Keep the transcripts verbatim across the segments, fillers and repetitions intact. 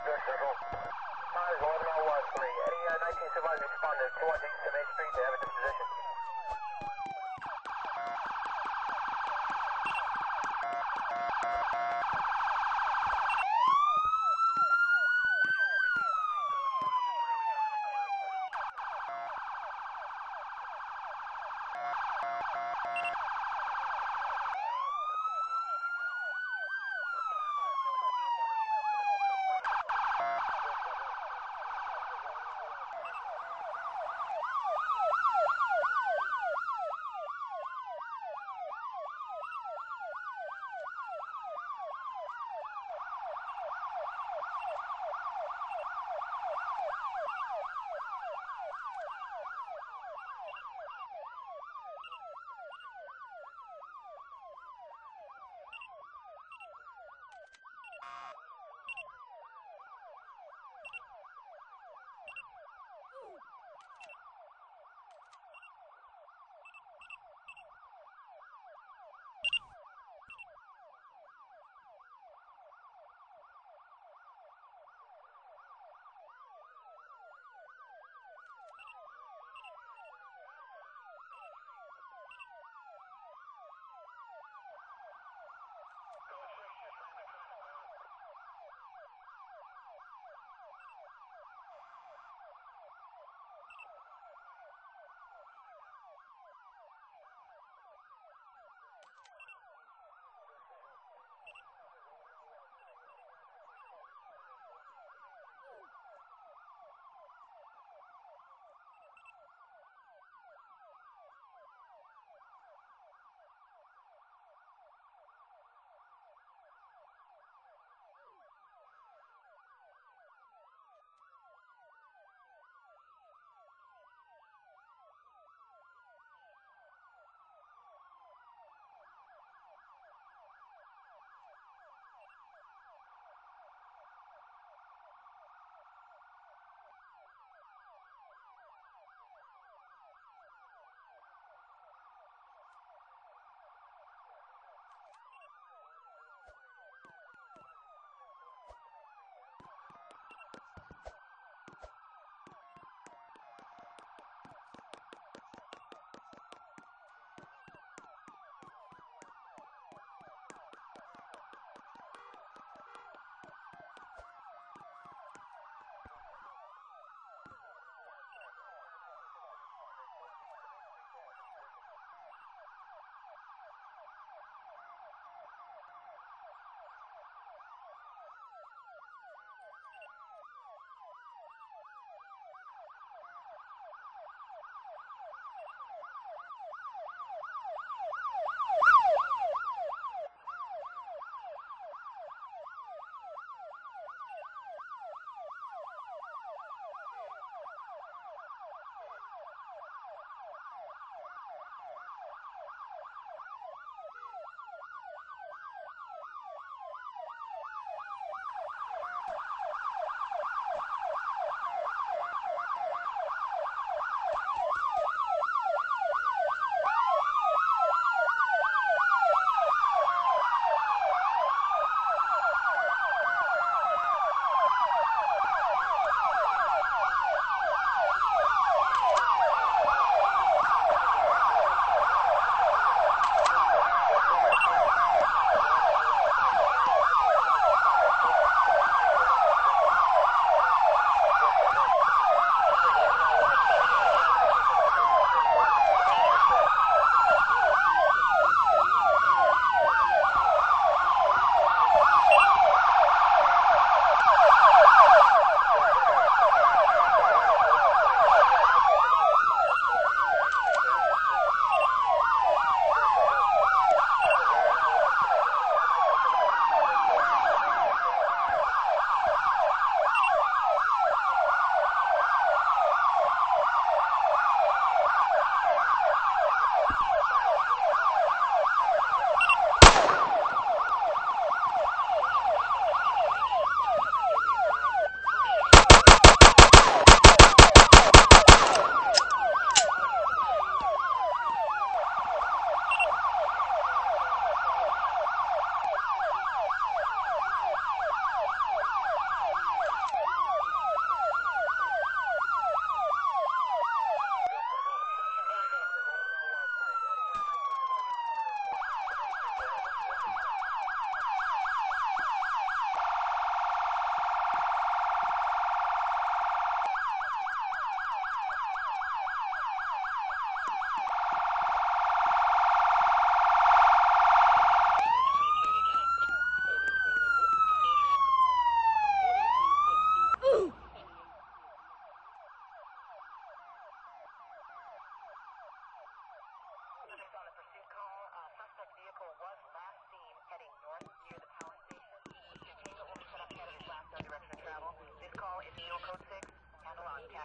Good circle. Five eleven oh one three. Any uh, nineteen survivors responded to one East to Main Street to have a disposition.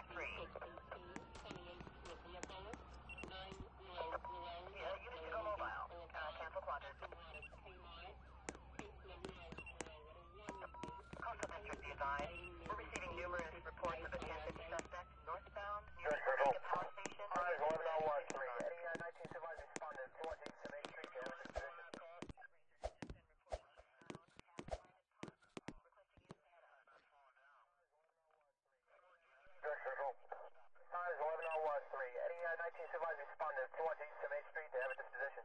Contact three. Yeah, units to go mobile. Uh, cancel quadrant. Coastal District, be advised. We're receiving numerous reports of a ten fifty suspect northbound near the Omega Power Station. Eyes eleven oh one three. Any uh, nineteen survivors responded to one east of Main Street. They have a disposition. Eyes eleven oh one three. Any uh, nineteen survivors responded to one east of Main Street. They have a disposition.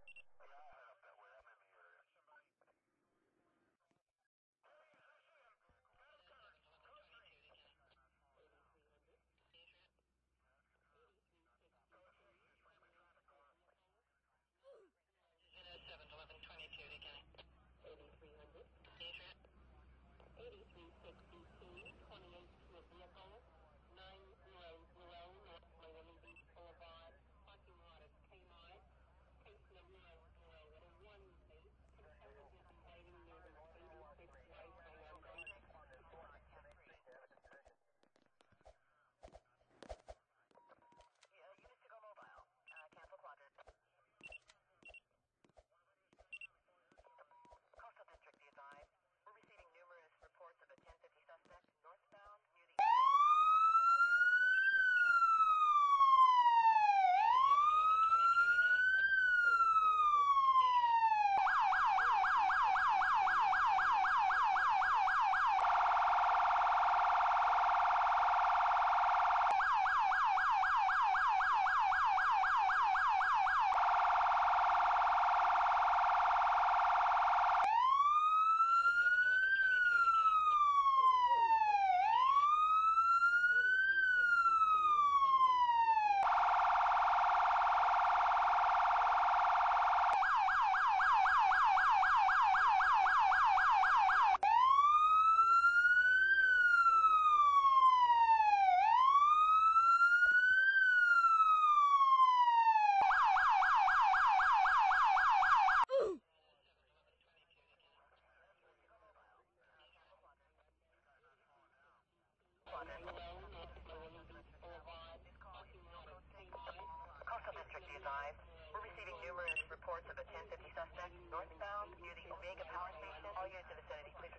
seven eleven twenty-two to Kenny. eighty-three hundred. eighty-three sixty-two, twenty-eight to a vehicle, nine hundred North Miami Beach Boulevard, parking lot of Kmart, case number zero one eight, contestant is invading near the eighty-six White Miami. Yeah, units to go mobile. Uh, cancel quadrant. Coastal District, be advised. We're receiving numerous reports of a ten fifty suspect northbound near the Omega Power Station. All units in the vicinity, please respond. Coastal District, be advised. We're receiving numerous reports of a ten fifty suspect northbound near the Omega Power Station. All units in the vicinity, please